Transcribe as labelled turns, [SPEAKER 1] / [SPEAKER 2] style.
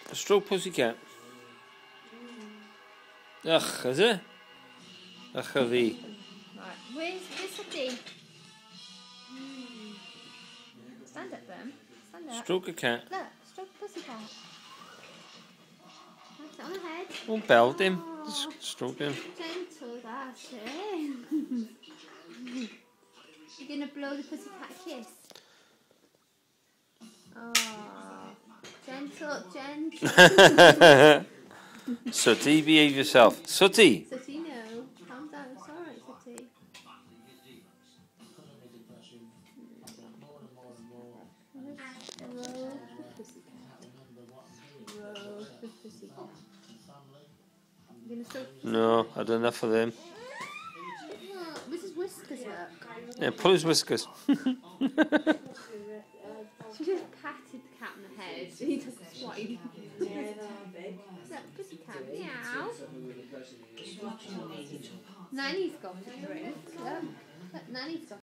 [SPEAKER 1] Stroke pussycat. Ugh, is it? Ugh, a fi.
[SPEAKER 2] Right, where's Sooty? Stand up then. Stand up.
[SPEAKER 1] Stroke a cat.
[SPEAKER 2] Look, stroke pussycat. That's it on the head.
[SPEAKER 1] Won't belt him. Just stroke him.
[SPEAKER 2] Gentle, that's it. You're going to blow the pussycat a kiss. Oh, gentle.
[SPEAKER 1] Sooty, behave yourself. Sooty!
[SPEAKER 2] Sooty, no. Calm down. It's alright, Sooty.
[SPEAKER 1] No, I don't enough for them.
[SPEAKER 2] This is whiskers work.
[SPEAKER 1] Yeah, pull his whiskers.
[SPEAKER 2] She just patted the cat on the head. He took a swipe. Look, pussycat, meow. Nanny's got a drink. Look, Nanny's got